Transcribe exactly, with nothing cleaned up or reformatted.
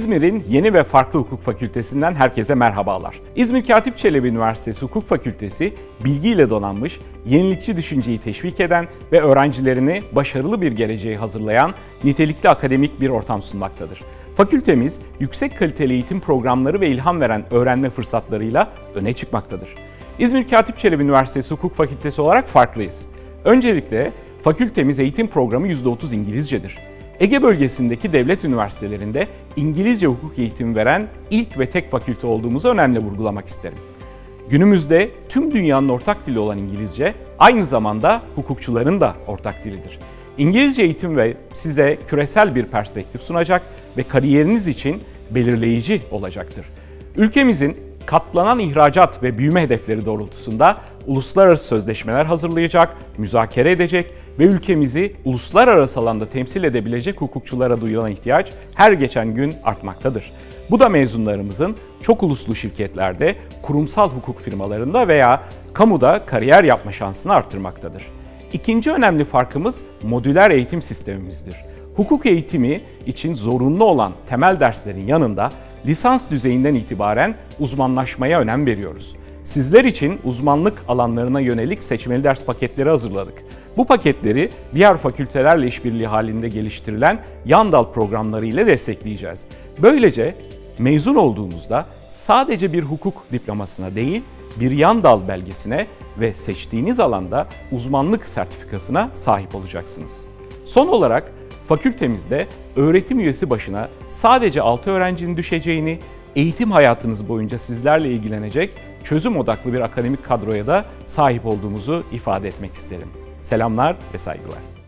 İzmir'in yeni ve farklı hukuk fakültesinden herkese merhabalar. İzmir Katip Çelebi Üniversitesi Hukuk Fakültesi, bilgiyle donanmış, yenilikçi düşünceyi teşvik eden ve öğrencilerini başarılı bir geleceğe hazırlayan nitelikli akademik bir ortam sunmaktadır. Fakültemiz, yüksek kaliteli eğitim programları ve ilham veren öğrenme fırsatlarıyla öne çıkmaktadır. İzmir Katip Çelebi Üniversitesi Hukuk Fakültesi olarak farklıyız. Öncelikle fakültemiz eğitim programı yüzde otuz İngilizcedir. Ege bölgesindeki devlet üniversitelerinde İngilizce hukuk eğitimi veren ilk ve tek fakülte olduğumuzu önemli vurgulamak isterim. Günümüzde tüm dünyanın ortak dili olan İngilizce, aynı zamanda hukukçuların da ortak dilidir. İngilizce eğitim ve size küresel bir perspektif sunacak ve kariyeriniz için belirleyici olacaktır. Ülkemizin katlanan ihracat ve büyüme hedefleri doğrultusunda uluslararası sözleşmeler hazırlayacak, müzakere edecek ve ülkemizi uluslararası alanda temsil edebilecek hukukçulara duyulan ihtiyaç her geçen gün artmaktadır. Bu da mezunlarımızın çok uluslu şirketlerde, kurumsal hukuk firmalarında veya kamuda kariyer yapma şansını artırmaktadır. İkinci önemli farkımız modüler eğitim sistemimizdir. Hukuk eğitimi için zorunlu olan temel derslerin yanında lisans düzeyinden itibaren uzmanlaşmaya önem veriyoruz. Sizler için uzmanlık alanlarına yönelik seçmeli ders paketleri hazırladık. Bu paketleri diğer fakültelerle işbirliği halinde geliştirilen yan dal programları ile destekleyeceğiz. Böylece mezun olduğunuzda sadece bir hukuk diplomasına değil, bir yan dal belgesine ve seçtiğiniz alanda uzmanlık sertifikasına sahip olacaksınız. Son olarak fakültemizde öğretim üyesi başına sadece altı öğrencinin düşeceğini, eğitim hayatınız boyunca sizlerle ilgilenecek çözüm odaklı bir akademik kadroya da sahip olduğumuzu ifade etmek isterim. Selamlar ve saygılar.